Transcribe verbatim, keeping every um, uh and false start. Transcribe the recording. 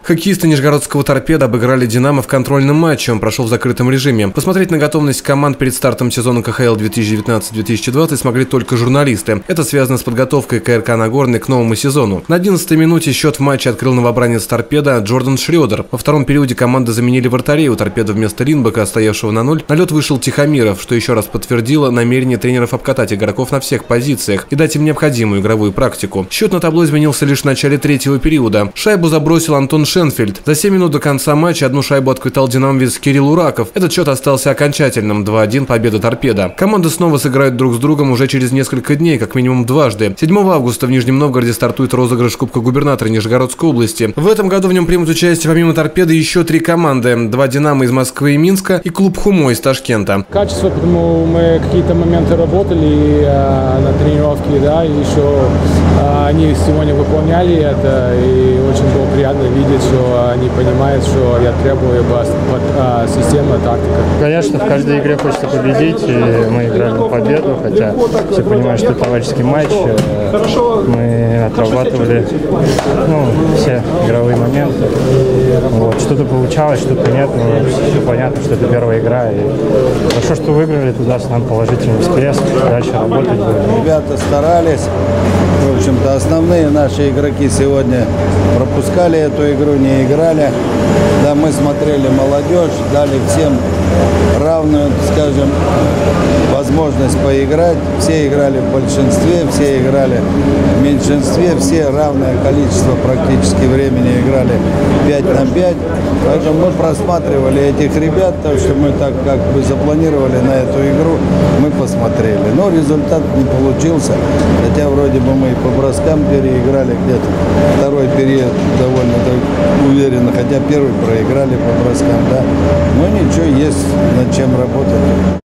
Хоккеисты Нижегородского «Торпедо» обыграли «Динамо» в контрольном матче. Он прошел в закрытом режиме. Посмотреть на готовность команд перед стартом сезона ка ха эл две тысячи девятнадцать — две тысячи двадцать смогли только журналисты. Это связано с подготовкой ка эр ка «Нагорный» к новому сезону. На одиннадцатой минуте счет в матче открыл новобранец «Торпедо» Джордан Шредер. Во втором периоде команды заменили вратарей. У «Торпедо» вместо Линбека, стоявшего на ноль, на лед вышел Тихомиров, что еще раз подтвердило намерение тренеров обкатать игроков на всех позициях и дать им необходимую игровую практику. Счет на табло изменился лишь в начале третьего периода. Шайбу забросил Антон Шенфельд. За семь минут до конца матча одну шайбу отквитал динамовец Кирилл Ураков. Этот счет остался окончательным — два один, победа «Торпедо». Команды снова сыграют друг с другом уже через несколько дней, как минимум дважды. седьмого августа в Нижнем Новгороде стартует розыгрыш Кубка губернатора Нижегородской области. В этом году в нем примут участие помимо «Торпедо» еще три команды: два «Динамо» из Москвы и Минска и клуб «Хумо» из Ташкента. Качество, потому мы какие-то моменты работали э, на тренировке, да, и еще э, они сегодня выполняли это, и очень было приятно видеть, что они понимают, что я требую под, а, система, тактика. Конечно, в каждой игре хочется победить, и мы играли на победу, хотя все понимают, что это товарищеский матч. Мы отрабатывали ну, все игровые моменты. Вот. Что-то получалось, что-то нет, но все понятно, что это первая игра. И хорошо, что выиграли, туда с нам положительный всплеск, дальше работать будем. Ребята старались. В общем-то, основные наши игроки сегодня пропускали эту игру, не играли. Да, мы смотрели молодежь, дали всем равную, скажем, возможность поиграть. Все играли в большинстве, все играли в меньшинстве, все равное количество практически времени играли пять на пять. Поэтому мы просматривали этих ребят, так что мы так как бы запланировали на эту игру, мы посмотрели. Но результат не получился, хотя вроде бы мы и по броскам переиграли где-то. Второй период довольно уверенно, хотя первый проиграли по броскам, да. Но ничего, есть над чем работать.